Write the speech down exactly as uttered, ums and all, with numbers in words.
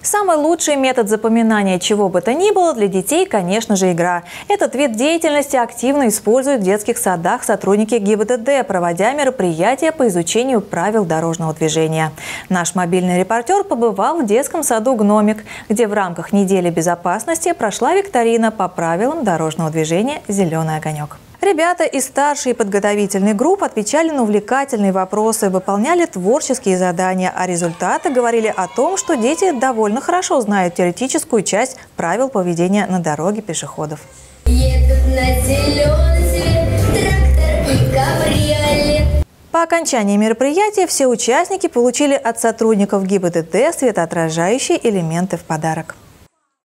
Самый лучший метод запоминания чего бы то ни было для детей, конечно же, игра. Этот вид деятельности активно используют в детских садах сотрудники ГИБДД, проводя мероприятия по изучению правил дорожного движения. Наш мобильный репортер побывал в детском саду «Гномик», где в рамках недели безопасности прошла викторина по правилам дорожного движения «Зеленый огонек». Ребята из старшей подготовительной группы отвечали на увлекательные вопросы, выполняли творческие задания, а результаты говорили о том, что дети довольно хорошо знают теоретическую часть правил поведения на дороге пешеходов. Едут на зеленый свет трактор и кабриолет. По окончании мероприятия все участники получили от сотрудников ГИБДД светоотражающие элементы в подарок.